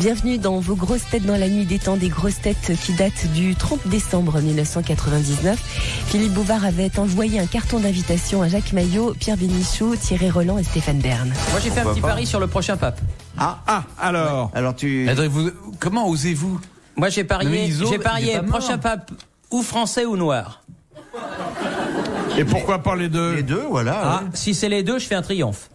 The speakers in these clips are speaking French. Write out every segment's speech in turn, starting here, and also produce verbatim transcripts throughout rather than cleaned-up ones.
Bienvenue dans vos grosses têtes dans la nuit des temps, des grosses têtes qui datent du trente décembre mille neuf cent quatre-vingt-dix-neuf. Philippe Bouvard avait envoyé un carton d'invitation à Jacques Maillot, Pierre Bénichou, Thierry Roland et Stéphane Bern. Moi j'ai fait Pourquoi un petit pas pari sur le prochain pape. Ah, ah alors ouais. Alors tu... Attends, vous, comment osez-vous? Moi j'ai parié, j'ai parié prochain pape ou français ou noir. Et pourquoi pas les deux? Les deux, voilà. Ah, ouais. Si c'est les deux, je fais un triomphe.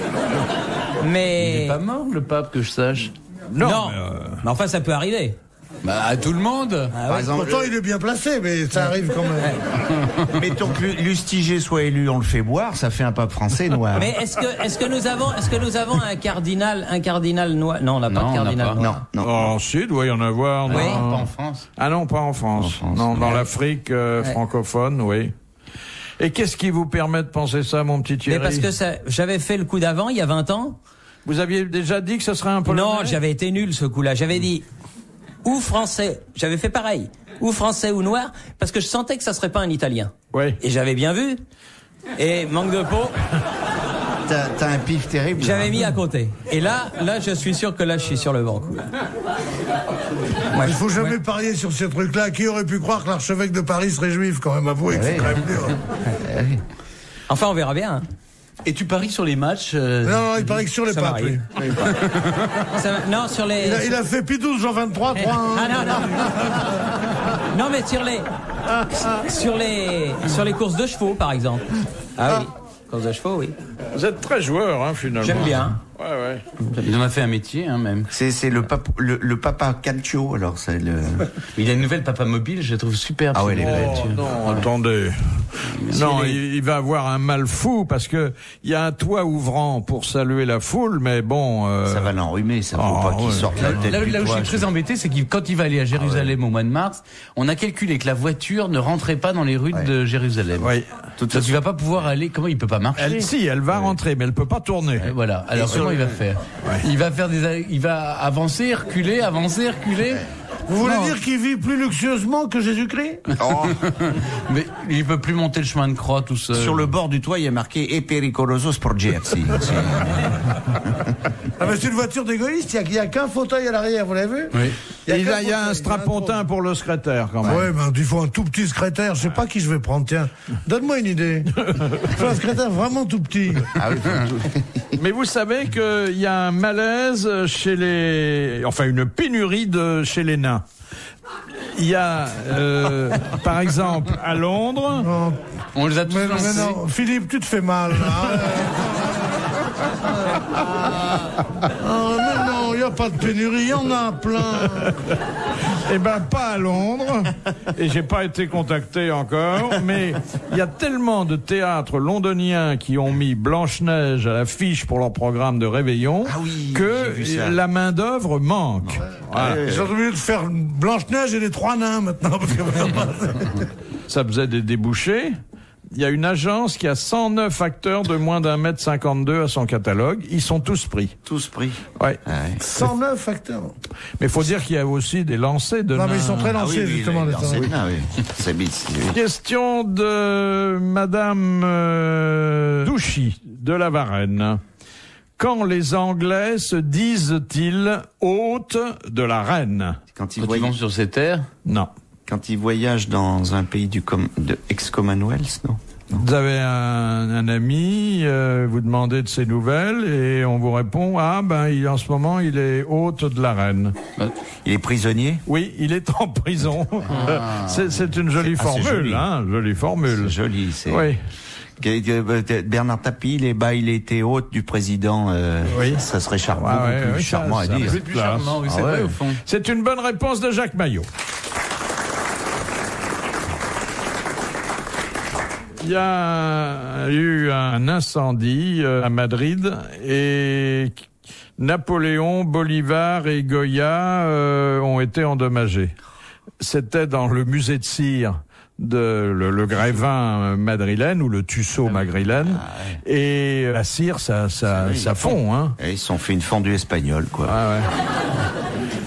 Mais... Il n'est pas mort, le pape, que je sache. Non, non. Mais, euh... mais enfin ça peut arriver. Bah à tout le monde. Ah, Par exemple, pourtant il est bien placé, mais ça arrive quand même. Mettons que Lustiger soit élu, on le fait boire, ça fait un pape français noir. Mais est-ce que est-ce que nous avons est-ce que nous avons un cardinal un cardinal noir? Non, on n'a pas de cardinal pas. noir. Non, non. Oh, si, il doit y en avoir. Oui. Non. Pas en France. Ah non, pas en France. En France. Non, dans ouais. l'Afrique euh, ouais. francophone, oui. Et qu'est-ce qui vous permet de penser ça, mon petit Thierry? Mais parce que ça, j'avais fait le coup d'avant, il y a vingt ans. Vous aviez déjà dit que ce serait un Polonais? Non, j'avais été nul ce coup-là. J'avais dit ou français. J'avais fait pareil. Ou français ou noir, parce que je sentais que ça serait pas un Italien. Oui. Et j'avais bien vu. Et manque de peau. T'as, t'as un pif terrible. J'avais mis à côté. Et là, là, je suis sûr que là, je suis sur le banc. Ouais, il faut jamais ouais. parier sur ces trucs-là. Qui aurait pu croire que l'archevêque de Paris serait juif, quand même? Avouez que c'est quand même dur. Enfin, on verra bien. Hein. Et tu paries sur les matchs euh... Non, non, il parie que sur les papes. Oui. Ça, non, sur les... Il a, il a fait Pie douze, Jean vingt-trois, trois. Ah non, non. Non, mais sur les... Sur les... Sur les courses de chevaux, par exemple. Ah, ah. oui. Courses de chevaux, oui. Vous êtes très joueur, hein, finalement. J'aime bien. Ouais, ouais. Il en a fait un métier, hein, même. C'est, c'est le, pape, le, le papa Calcio, alors c'est le... Il a une nouvelle papa mobile, je la trouve superbe. Ah ouais, les belles. Oh, non, ouais. Attendez. Non, il, il va avoir un mal fou, parce que il y a un toit ouvrant pour saluer la foule, mais bon... Euh... Ça va l'enrhumer, ça ne faut oh, pas qu'il ouais. sorte la tête Là, du là où toit, je suis très je... embêté, c'est que quand il va aller à Jérusalem ah ouais. au mois de mars, on a calculé que la voiture ne rentrait pas dans les rues ouais. de Jérusalem. Oui. Donc façon... il va pas pouvoir aller... Comment il peut pas marcher? Elle, si, elle va ouais. rentrer, mais elle peut pas tourner. Ouais, voilà. Alors comment il va faire? Ouais. Il va faire des, il va avancer, reculer, avancer, reculer. Vous voulez non. dire qu'il vit plus luxueusement que Jésus-Christ? Oh. Mais il peut plus monter le chemin de croix tout seul. Sur le bord du toit, il y a marqué « E pericoloso sporgersi ». Ah mais c'est une voiture d'égoïste, il n'y a, a qu'un fauteuil à l'arrière, vous l'avez vu? Oui. Il y a, il y a, il y a un strapontin pour le secrétaire, quand même. Ouais, mais il faut un tout petit secrétaire, je sais pas qui je vais prendre, tiens. Donne-moi une idée. Il faut un secrétaire vraiment tout petit. Ah oui. Mais vous savez qu'il y a un malaise chez les... Enfin, une pénurie de chez les nains. Il y a, euh, par exemple, à Londres... Non. On les a tous mais, lancés. mais non, Philippe, tu te fais mal. Là. Oh, mais non, il n'y a pas de pénurie, il y en a plein. Eh ben, pas à Londres, et j'ai pas été contacté encore, mais il y a tellement de théâtres londoniens qui ont mis Blanche-Neige à l'affiche pour leur programme de réveillon ah oui, que la main-d'œuvre manque. Ouais. Voilà. Ils ont obligé de faire Blanche-Neige et les trois nains maintenant. Parce que... Ça faisait des débouchés. Il y a une agence qui a cent neuf acteurs de moins d'un mètre cinquante-deux à son catalogue. Ils sont tous pris. Tous pris. Ouais. Ah ouais. cent neuf acteurs. Mais il faut dire qu'il y a aussi des lancers de non, nains. mais ils sont très lancés, ah oui, oui, justement. Les lancers de nains, oui. C'est bis, oui. Question de Madame euh, Douchy, de la Varenne. Quand les Anglais se disent-ils hôtes de la reine? Quand ils, Quand voient... ils vont sur ces terres? Non. Quand ils voyagent dans un pays du com... de ex-Commonwealth, non, non. Vous avez un, un ami, euh, vous demandez de ses nouvelles et on vous répond ah ben il, en ce moment il est hôte de la reine. Il est prisonnier? Oui, il est en prison. Ah. c'est, c'est une jolie c'est, formule, ah, joli. hein, jolie formule. C'est joli, c'est. Oui. Bernard Tapie, les bah, il était hôte du président. Euh, oui. Ça serait charmant, ah ouais, plus oui, charmant ça, à ça dire. C'est plus charmant, oui, c'est ah ouais. vrai au fond. C'est une bonne réponse de Jacques Maillot. Il y a eu un incendie à Madrid et Napoléon, Bolivar et Goya euh, ont été endommagés. C'était dans le musée de cire de le, le Grévin madrilène ou le Tussaud madrilène ah ouais. Et la cire ça ça, ça fond hein. Et ils se sont fait une fondue espagnole quoi. Ah ouais.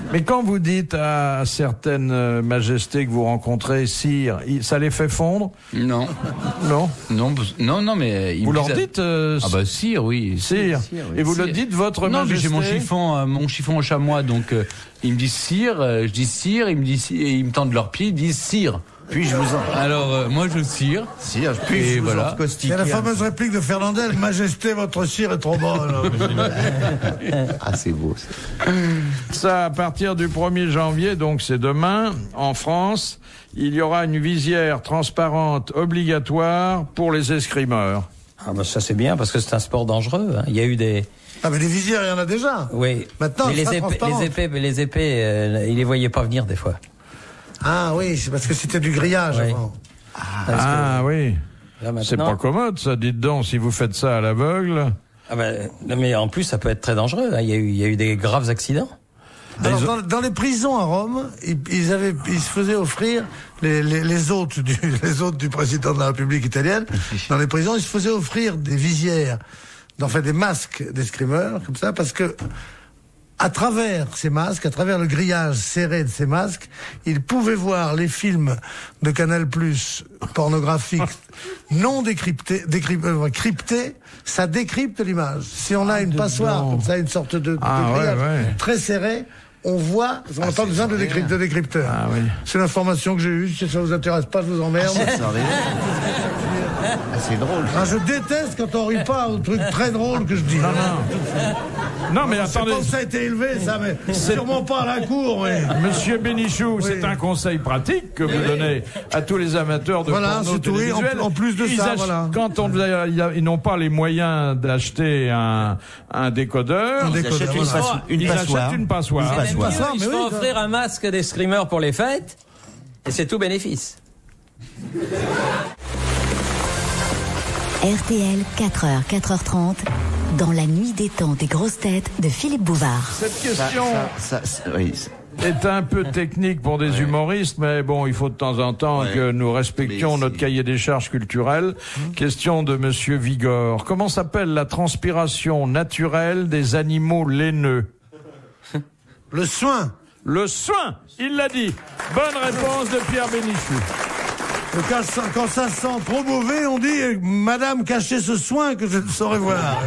Mais quand vous dites à certaines majestés que vous rencontrez, sire, ça les fait fondre? Non. Non. Non, non, non, mais ils vous me leur disent- dites euh, Ah bah sire, oui. sire. Sire, oui. Et vous Sire. le dites votre Non, mais majesté. j'ai mon chiffon, euh, mon chiffon au chamois, donc euh, ils me disent sire, euh, je dis sire, ils me disent et ils me tendent leurs pieds, ils disent sire. Puis-je vous en... Alors euh, moi je sire. Sire, Et puis-je vous voilà. en Il y caustiquer a la un- fameuse réplique de Fernandel, Majesté, votre cire est trop bonne. Ah, c'est beau, ça. Ça, à partir du premier janvier, donc c'est demain, en France, il y aura une visière transparente obligatoire pour les escrimeurs. Ah bah ça c'est bien parce que c'est un sport dangereux. Hein. Il y a eu des. Ah, mais des visières, il y en a déjà. Oui. Maintenant, mais les ça, épées, transparent. les épées, les épées, euh, ils les voyaient pas venir des fois. Ah oui, c'est parce que c'était du grillage Oui. avant. Parce Ah oui, que là, c'est maintenant- pas commode ça, dites donc, si vous faites ça à l'aveugle. Ah bah, non, mais en plus ça peut être très dangereux. Hein. Il y a eu, il y a eu des graves accidents. Alors, dans, dans les prisons à Rome, ils, ils avaient, ils se faisaient offrir les, les, les hôtes du, les hôtes du président de la République italienne. Dans les prisons, ils se faisaient offrir des visières, en fait des masques d'escrimeurs, comme ça, parce que à travers ces masques, à travers le grillage serré de ces masques, ils pouvaient voir les films de Canal+ pornographiques non décryptés, décryp- euh, cryptés, ça décrypte l'image. Si on a une passoire, donc. comme ça, une sorte de, de Ah, ouais, grillage ouais. très serré, on voit, on n'a pas besoin de, décryp- de décrypteur. Ah oui. C'est l'information que j'ai eue. Si ça vous intéresse pas, je vous emmerde. Ah, c'est drôle. Ah, je déteste quand on rit pas au truc très drôle que je dis. Non, non. Non, mais C'est attendez, pas où ça a été élevé, ça, mais sûrement pas à la cour, mais. Monsieur Bénichou, c'est un conseil pratique que vous donnez à tous les amateurs de Voilà, porno c'est tout, oui, en- télévisuel. en plus de Ils ça, ach- voilà. Quand on, il y a- ils n'ont pas les moyens d'acheter un, un décodeur, Un ils décodeur, achètent une voilà. passe- une ils passoire. achètent une passoire. Une Même passoire. mieux, ça, ils mais se font oui, ça. offrir un masque d'escrimeur pour les fêtes et c'est tout bénéfice. R T L, quatre heures, quatre heures trente, dans la nuit des temps des grosses têtes de Philippe Bouvard. Cette Ça, question ça, ça, ça- oui, ça- est un peu technique pour des humoristes, mais bon, il faut de temps en temps Ouais. que nous respections Mais notre c'est- cahier des charges culturelles. Question de Monsieur Vigor. Comment s'appelle la transpiration naturelle des animaux laineux? Le soin. Le soin, il l'a dit. Bonne réponse de Pierre Bénichou. Le cas- Quand ça sent trop mauvais, on dit eh, Madame, cachez ce soin que je ne saurais voir.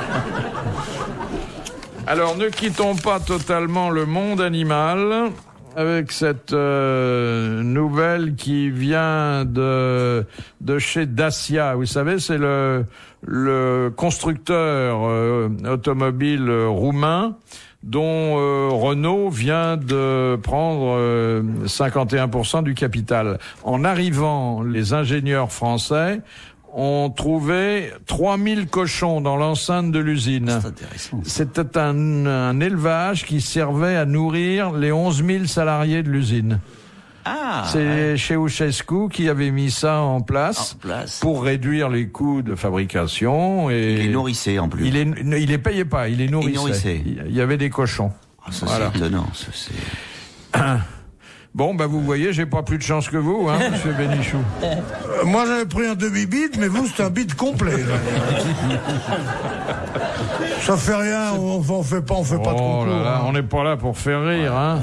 Alors, ne quittons pas totalement le monde animal avec cette euh, nouvelle qui vient de de chez Dacia. Vous savez, c'est le le constructeur euh, automobile euh, roumain dont euh, Renault vient de prendre euh, cinquante et un pour cent du capital. En arrivant, les ingénieurs français ont trouvé trois mille cochons dans l'enceinte de l'usine. c'est intéressant. C'était un, un élevage qui servait à nourrir les onze mille salariés de l'usine. Ah, C'est Ceausescu qui avait mis ça en place, En place. pour réduire les coûts de fabrication. Et il est nourrissé en plus. il est, il les payait pas, il les nourrissait. nourrissait. Il y avait des cochons. Ah, ça, Voilà. c'est étonnant. Ça, c'est... Bon, bah vous voyez, j'ai pas plus de chance que vous, hein, Monsieur Bénichou. Euh, moi, j'avais pris un demi-bit, mais vous, c'est un bit complet. là. Ça fait rien, on, on fait pas, on fait pas de Oh concours. là là, hein. on n'est pas là pour faire rire, hein.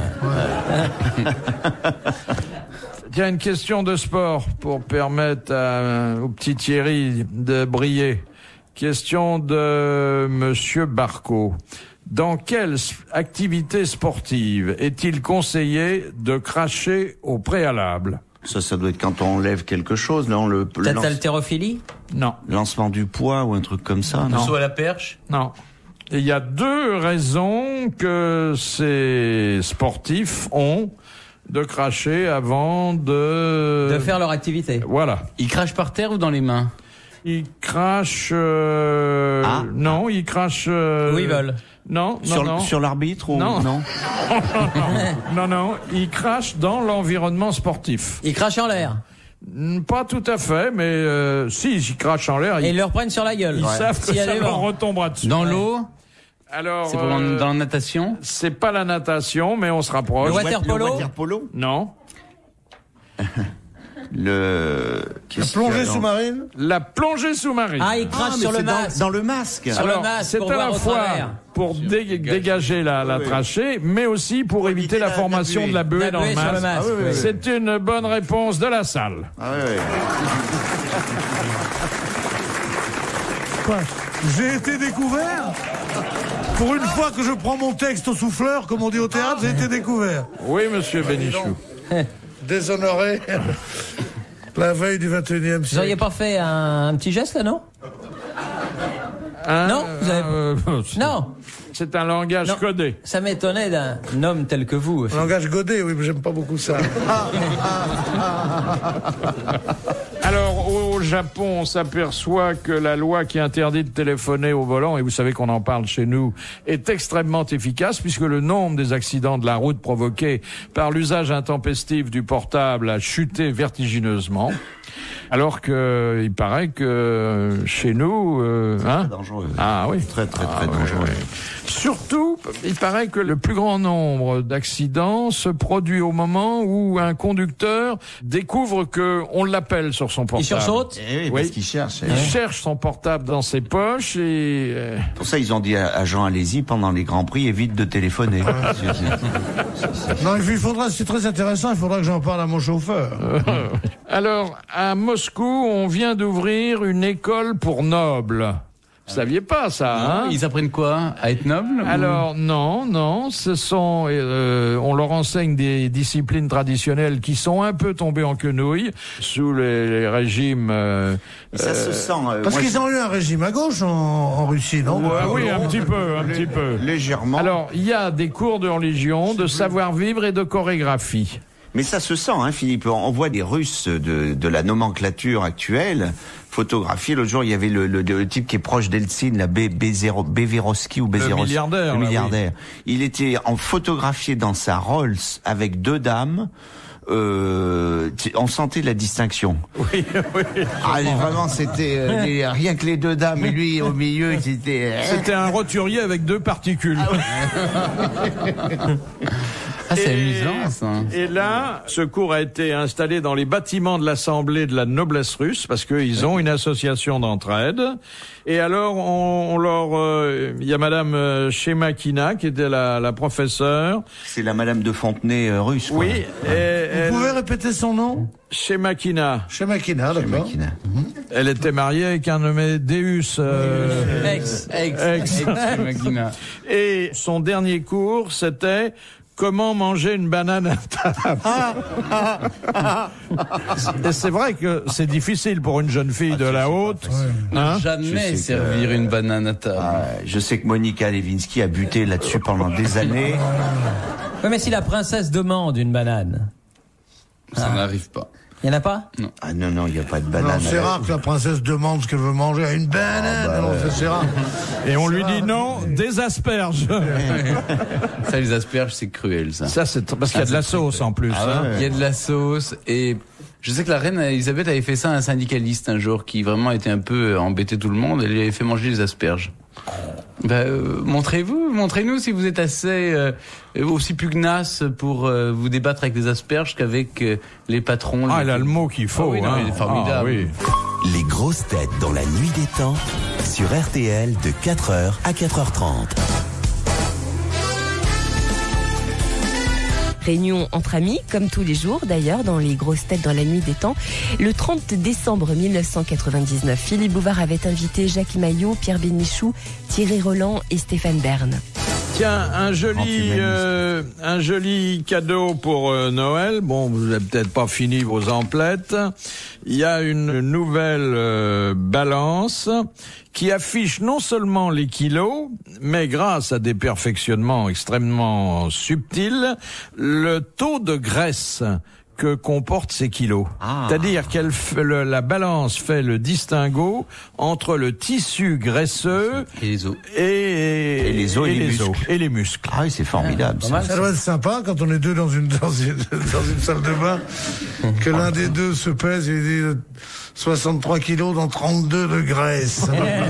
Tiens, une question de sport pour permettre à, au petit Thierry de briller. Question de Monsieur Barco. Dans quelle s- activité sportive est-il conseillé de cracher au préalable? Ça, ça doit être quand on lève quelque chose, là, on le, le Peut-être lance- l'haltérophilie. Non, lancement du poids ou un truc comme ça, non? Saut à la perche. non. Et il y a deux raisons que ces sportifs ont de cracher avant de... De faire leur activité. Voilà. Il crache par terre ou dans les mains? Ils crachent... euh, Ah. Non, ils crachent... euh, Où ils veulent. Non, non, Sur, non. sur l'arbitre ou Non. non? Non, non, ils crachent dans l'environnement sportif. Ils crachent en l'air. Hmm, Pas tout à fait, mais euh, si, ils crachent en l'air, Et ils, ils leur prennent sur la gueule. ils savent que S'il y a ça des leur vents. retombera dessus. Dans l'eau? Alors, C'est pour euh, dans la natation? c'est pas la natation, mais on se rapproche. Le water polo? Le water polo? Non. Le... La plongée sous-marine. La plongée sous-marine. Ah, il crache Ah, sur mais le c'est masque. dans, dans le masque. Sur Alors, le masque c'est pour à voir la au fois travers. pour dé- dégager la, la Oui, oui. trachée, mais aussi pour, éviter la, la- la formation buée. de la buée La dans buée le sur le masque. masque, Ah oui, oui, oui. C'est une bonne réponse de la salle. Ah ouais, ouais. Quoi? J'ai été découvert. Pour une fois que je prends mon texte au souffleur, comme on dit au théâtre, j'ai été découvert. Oui, monsieur Bénichou. Déshonoré. La veille du vingt et unième Vous auriez siècle. pas fait un, un petit geste là, non? Hein, Non, vous avez- euh, c'est- Non. C'est un langage Non. codé. Ça m'étonnait d'un homme tel que vous. Langage godé, oui, mais j'aime pas beaucoup ça. Alors, au Japon, on s'aperçoit que la loi qui interdit de téléphoner au volant, et vous savez qu'on en parle chez nous, est extrêmement efficace puisque le nombre des accidents de la route provoqués par l'usage intempestif du portable a chuté vertigineusement. Alors que il paraît que chez nous, euh, hein, Très dangereux. ah oui, Très, très, très Ah, oui, dangereux. oui. Surtout, il paraît que le plus grand nombre d'accidents se produit au moment où un conducteur découvre que on l'appelle sur son portable. Il sursaute. Eh oui, Oui. parce qu'il cherche. Il cherche son portable dans ses poches et euh, Pour ça, ils ont dit à, à Jean Alési, pendant les Grands Prix, évite de téléphoner. Non, il faudra, c'est très intéressant, il faudra que j'en parle à mon chauffeur. alors à Moscou, on vient d'ouvrir une école pour nobles. Vous saviez pas ça, hein? Ils apprennent quoi? À être noble? Alors non, non, ce sont, euh, on leur enseigne des disciplines traditionnelles qui sont un peu tombées en quenouille sous les, les régimes. Euh, Ça se sent. euh, Parce moi, qu'ils ont eu un régime à gauche en, en Russie, non? ah oui, un petit peu, un petit peu. légèrement. Alors il y a des cours de religion, de savoir-vivre et de chorégraphie. Mais ça se sent, hein, Philippe. On voit des Russes de, de la nomenclature actuelle photographiés. L'autre jour, il y avait le, le, le type qui est proche d'Eltsine, la B- Bézéro- Bévéroski ou Bézéroski. milliardaire, Le là, milliardaire. Il était en photographié dans sa Rolls avec deux dames. Euh, tu- on sentait la distinction. Oui, oui. Ah, mais vraiment, c'était euh, les- rien que les deux dames et lui au milieu, c'était. euh, C'était un roturier avec deux particules. Ah, c'est Et- amusant, ça. Et là, ce cours a été installé dans les bâtiments de l'Assemblée de la noblesse russe, parce qu'ils ont une association d'entraide. Et alors, on, on leur, euh, il y a Madame euh, Shemakina qui était la, la professeure. C'est la Madame de Fontenay euh, russe. Quoi. Oui, et Vous elle, pouvez répéter son nom? Shemakina. Chez Makina, d'accord. Makina. Elle était mariée avec un nommé Deus. euh, Ex. Ex. Ex. Magina. Et son dernier cours, c'était comment manger une banane à table. Et c'est vrai que c'est difficile pour une jeune fille de la haute. Hein? Je Jamais sais que- servir une banane à table. Ah, je sais que Monica Lewinsky a buté là-dessus pendant des années. Oui, mais si la princesse demande une banane, Ça n'arrive pas. il y en a pas? Ah non, non, il n'y a pas de Non, banane. c'est rare que la princesse demande ce qu'elle veut manger à une banane. bah, non, ouais. c'est rare. Et on lui dit non, des asperges. Ça, les asperges, c'est cruel, ça. Ça, c'est tr- parce qu'il y a de la sauce en plus. hein. Il y a de la sauce et je sais que la reine Elisabeth avait fait ça à un syndicaliste un jour qui vraiment était un peu embêté tout le monde. Elle lui avait fait manger des asperges. Ben, euh, montrez-vous, montrez-nous si vous êtes assez euh, aussi pugnace pour euh, vous débattre avec des asperges qu'avec euh, les patrons. Ah, les- elle a le mot qu'il faut. Ah oui, non, hein. il est formidable. Ah, oui. Les grosses têtes dans la nuit des temps sur R T L de quatre heures à quatre heures trente. Réunion entre amis, comme tous les jours d'ailleurs, dans les grosses têtes dans la nuit des temps. Le trente décembre mille neuf cent quatre-vingt-dix-neuf, Philippe Bouvard avait invité Jacques Maillot, Pierre Bénichou, Thierry Roland et Stéphane Bern. Tiens, un Grand joli, humaniste. euh, un joli cadeau pour euh, Noël. Bon, vous n'avez peut-être pas fini vos emplettes. Il y a une nouvelle euh, balance qui affiche non seulement les kilos, mais grâce à des perfectionnements extrêmement subtils, le taux de graisse que comportent ces kilos. Ah. C'est-à-dire qu'elle fait le- la balance fait le distinguo entre le tissu graisseux Et les os. et, Et les os et les muscles. et les muscles. Ah oui, c'est formidable. ça. Ça doit être sympa quand on est deux dans une, dans une, dans une salle de bain, que l'un des deux se pèse et dit soixante-trois kilos dans trente-deux de graisse.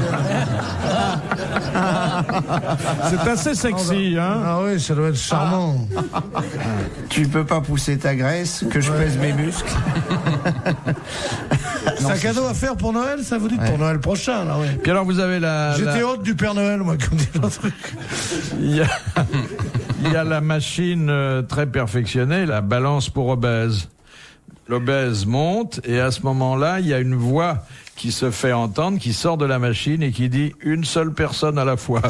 C'est assez sexy, hein. Ah oui, ça doit être charmant. Tu peux pas pousser ta graisse, que je pèse mes muscles. C'est un cadeau à faire pour Noël, ça vous dit? Ouais. Pour Noël prochain, là, oui. Puis alors, vous avez la... J'étais la... hôte du Père Noël, moi, comme dit l'autre truc. Il y a... Il y a la machine euh, très perfectionnée, la balance pour obèse. L'obèse monte et à ce moment-là, il y a une voix qui se fait entendre, qui sort de la machine et qui dit une seule personne à la fois.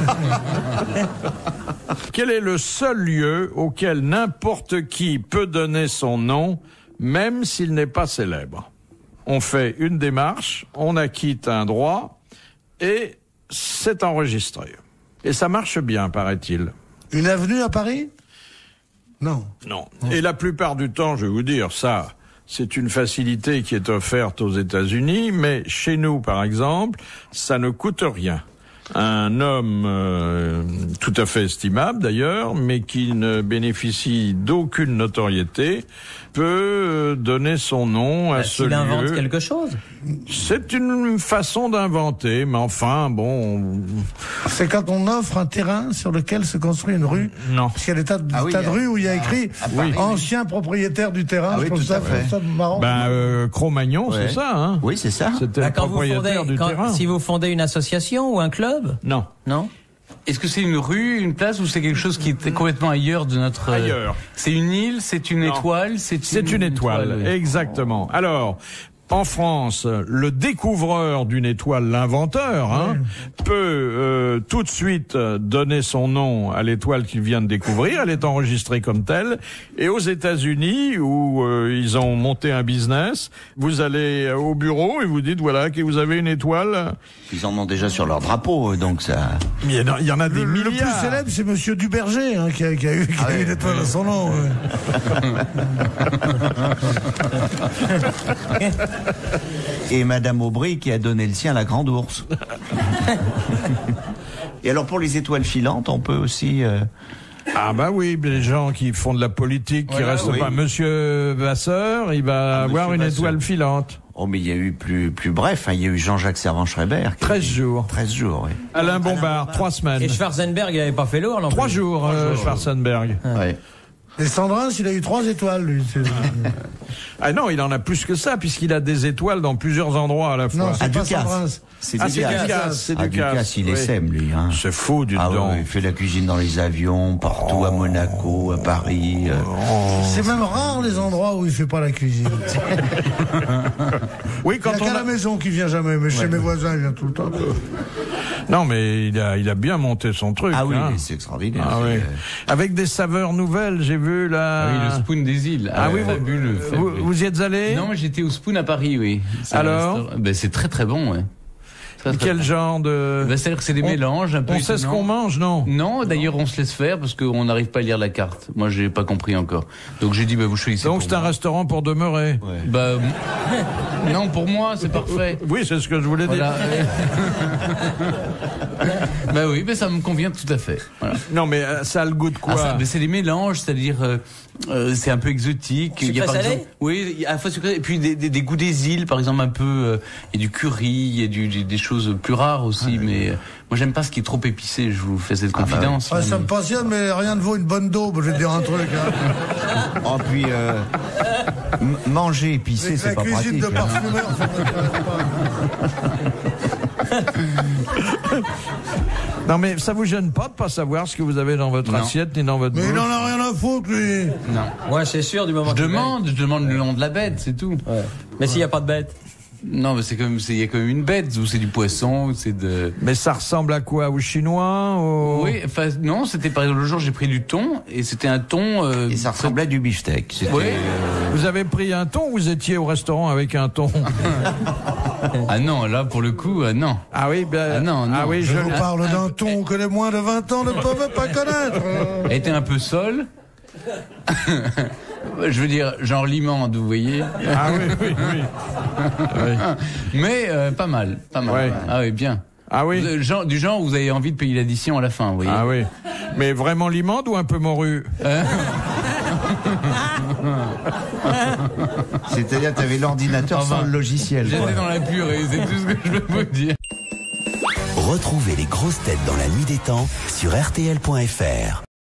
Quel est le seul lieu auquel n'importe qui peut donner son nom, même s'il n'est pas célèbre? On fait une démarche, on acquitte un droit et c'est enregistré. Et ça marche bien, paraît-il. Une avenue à Paris? Non. Non. Et la plupart du temps, je vais vous dire, ça, c'est une facilité qui est offerte aux États-Unis, mais chez nous, par exemple, ça ne coûte rien. Un homme euh, tout à fait estimable d'ailleurs, mais qui ne bénéficie d'aucune notoriété, peut donner son nom à bah, ce lieu. Il invente quelque chose. C'est une façon d'inventer, mais enfin, bon... C'est quand on offre un terrain sur lequel se construit une rue. Non. Parce qu'il y a des tas de, ah oui, tas de a... rues où il y a écrit ah, oui. ancien propriétaire du terrain. Ah je oui, trouve tout ça, à fait. ça marrant. Ben, euh, Cro-Magnon, ouais. c'est ça, hein? Oui, c'est ça. C'était bah, le quand propriétaire vous fondez, du quand, terrain. Si vous fondez une association ou un club? Non. Non? Est-ce que c'est une rue, une place, ou c'est quelque chose qui est complètement ailleurs de notre... Ailleurs. C'est une île, c'est une Non. étoile, c'est une... C'est une étoile, étoile, oui. exactement. Alors, en France, le découvreur d'une étoile, l'inventeur, hein, oui. peut euh, tout de suite donner son nom à l'étoile qu'il vient de découvrir. Elle est enregistrée comme telle. Et aux États-Unis, où euh, ils ont monté un business, vous allez au bureau et vous dites, voilà, que vous avez une étoile. Ils en ont déjà sur leur drapeau, donc ça... Il y en a, il y en a des le, milliards. Le plus célèbre, c'est Monsieur Duberger, hein, qui, a, qui a eu, qui ah a ouais. eu une étoile à son nom. Ouais. Et Madame Aubry qui a donné le sien à la Grande Ourse. Et alors pour les étoiles filantes, on peut aussi... Euh... Ah bah oui, les gens qui font de la politique, qui voilà, restent oui. pas. Monsieur Vasseur, il va ah, avoir une Vasseur. Étoile filante. Oh mais il y a eu plus plus bref, hein, il y a eu Jean-Jacques Servan-Schreiber. treize jours. treize jours, oui. Alain Bombard, trois semaines. Et Schwarzenberg, il avait pas fait lourd, non? Trois jours, trois euh, jours Schwarzenberg. Ah. Ouais. Et Sandrin, il a eu trois étoiles, lui. Ah non, il en a plus que ça, puisqu'il a des étoiles dans plusieurs endroits à la fois. Non, c'est pas Sandrin. C'est ah, Ducasse. Ducasse. C'est ah, Ducasse. Ducasse, il oui. est sème, lui. Hein. C'est fou, du ah, dedans. Ouais, il fait la cuisine dans les avions, partout, oh. à Monaco, à Paris. Euh... Oh. C'est même rare les endroits où il fait pas la cuisine. Oui, quand il y a on qu'à a... la maison qui vient jamais, mais ouais. chez mes voisins, il vient tout le temps. Non, mais il a, il a bien monté son truc. Ah oui, hein. c'est extraordinaire. Ah oui. Avec des saveurs nouvelles, j'ai vu là. Ah oui, le Spoon des îles. Ah, ah oui, fabuleux, vous, fabuleux. Vous, vous y êtes allé? Non, j'étais au Spoon à Paris, oui. C'est alors? Ben, c'est très très bon, ouais. Très, très Quel bon. genre de... Ben, c'est-à-dire que c'est des on, mélanges un peu On sait ce qu'on mange, non? Non, d'ailleurs on se laisse faire parce qu'on n'arrive pas à lire la carte. Moi j'ai pas compris encore. Donc j'ai dit, bah, vous choisissez. Donc c'est un restaurant pour demeurer? Ouais. Bah, non, pour moi c'est parfait. Oui, c'est ce que je voulais voilà. dire. Bah oui, mais ça me convient tout à fait. Voilà. Non, mais euh, ça a le goût de quoi? Ah, ça, c'est des mélanges, c'est-à-dire euh, euh, c'est un peu exotique. Il y a par salé exemple, oui, il y a à la fois sucré et puis des, des, des goûts des îles, par exemple un peu. Euh, il y a du curry, il y a du, des choses plus rares aussi, ah, mais euh, moi j'aime pas ce qui est trop épicé. Je vous fais cette confidence. Ah, bah, ouais, ça me passionne, mais rien ne vaut une bonne daube. Je vais te dire un truc. Hein. Oh puis euh, m- manger épicé, c'est pas pratique. La cuisine de parfumeur, ça Non, mais ça vous gêne pas de pas savoir ce que vous avez dans votre non. assiette ni dans votre mais bouche? Mais il en a rien à foutre, lui. Non. Ouais, c'est sûr, du moment je que demande, je demande le nom de la bête, c'est tout. Ouais. Mais s'il n'y a pas de bête? Non, mais c'est comme, il y a quand même une bête, ou c'est du poisson, ou c'est de... Mais ça ressemble à quoi? Aux Chinois? Au... Oui, enfin, non, c'était par exemple le jour j'ai pris du thon, et c'était un thon, euh, et ça ressemblait à du beefsteak. C'était, oui. euh... Vous avez pris un thon ou vous étiez au restaurant avec un thon? Ah non, là, pour le coup, euh, non. Ah oui, ben, ah non, non. Ah oui, je, je vous parle d'un thon que les moins de vingt ans ne peuvent pas connaître. Elle était un peu sole. Je veux dire, genre limande, vous voyez. Ah oui, oui, oui. oui. Mais euh, pas mal, pas mal. Ouais. Ah oui, bien. Ah oui. Vous, genre, du genre, vous avez envie de payer l'addition à la fin, vous voyez. Ah oui. Mais vraiment limande ou un peu morue? Hein? C'est-à-dire, tu avais l'ordinateur Enfin, sans le logiciel. J'étais quoi. dans la purée, c'est tout ce que je peux vous dire. Retrouvez les grosses têtes dans la nuit des temps sur R T L point F R.